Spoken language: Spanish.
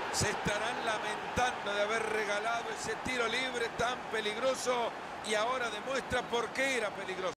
Se estarán lamentando de haber regalado ese tiro libre tan peligroso y ahora demuestra por qué era peligroso.